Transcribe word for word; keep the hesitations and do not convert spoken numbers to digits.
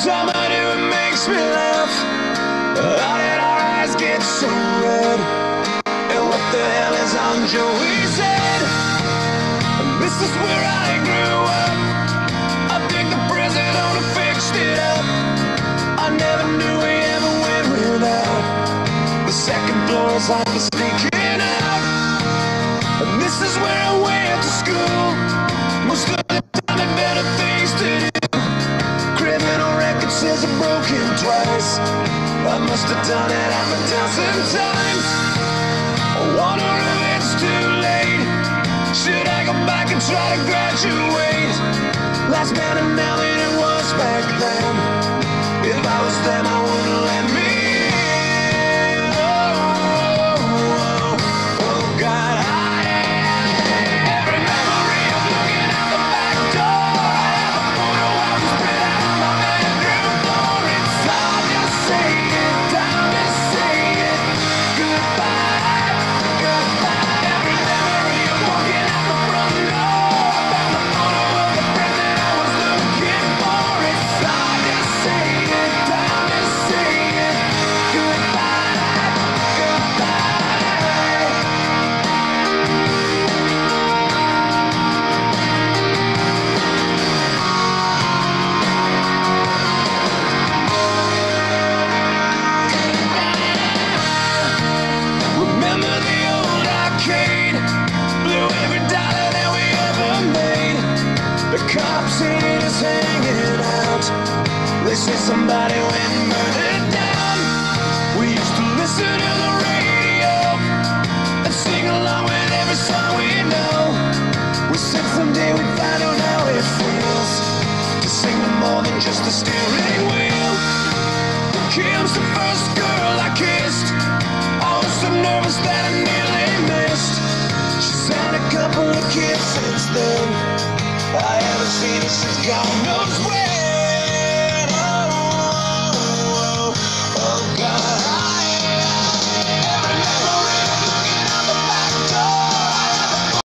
Somebody who makes me laugh. How did our eyes get so red? And what the hell is on Joey's head? This is where I grew up. I think the president only fixed it up. I never knew we ever went without. The second floor is on for sneaking out. And this is where I went to school. Most of the time had better things to do. Criminal record says I'm broken twice. I must have done it half a dozen times. I wonder if it's too late. Should I go back and try to graduate? Life's better now than it was back then. If I was them, I wouldn't let me in. Oh, oh, oh, oh God, I am. Every memory of looking out the back door. I have a photo of you spread out on my bedroom floor. It's hard to say it, time to say it. Goodbye, goodbye. Every memory of walking out the front door. I found the photo of the friend that I was looking for. It's hard to say it, time to say it. Goodbye, goodbye. Remember the old arcade? Blew every dollar that we ever made. The cops ain't us hanging out. They say somebody went murdered down. We used to listen to the radio and sing along with every song we know. We said someday we'd find out how it feels to sing with more than just a steering wheel. Kim's the first girl I kissed. I was so nervous that I nearly missed. She's had a couple of kids since then. I haven't seen her since God knows when.